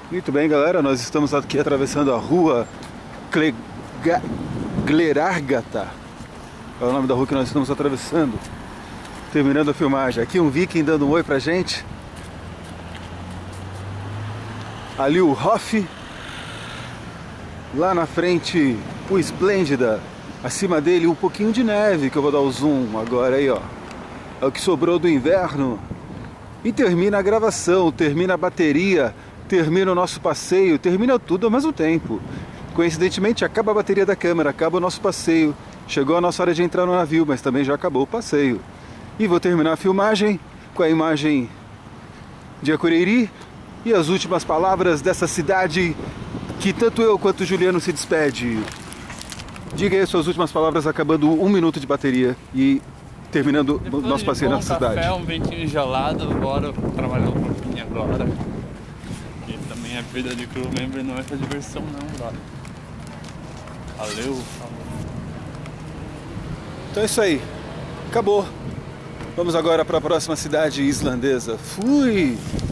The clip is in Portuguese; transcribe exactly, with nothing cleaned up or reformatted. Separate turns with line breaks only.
Muito bem, galera, nós estamos aqui atravessando a rua Clega... Glerargata. É o nome da rua que nós estamos atravessando. Terminando a filmagem. Aqui um viking dando um oi pra gente. Ali o Hoff. Lá na frente o Esplêndida. Acima dele um pouquinho de neve, que eu vou dar o zoom agora aí, ó. É o que sobrou do inverno. E termina a gravação, termina a bateria, termina o nosso passeio, termina tudo ao mesmo tempo. Coincidentemente, acaba a bateria da câmera, acaba o nosso passeio. Chegou a nossa hora de entrar no navio, mas também já acabou o passeio. E vou terminar a filmagem com a imagem de Akureyri e as últimas palavras dessa cidade que tanto eu quanto o Juliano se despede. Diga aí suas últimas palavras, acabando um minuto de bateria e terminando o nosso passeio na cidade.
Café, um ventinho gelado, bora trabalhar um pouquinho agora. E também a vida de crew member não é pra diversão não, brother. Valeu, falou.
Então é isso aí. Acabou. Vamos agora para a próxima cidade islandesa. Fui!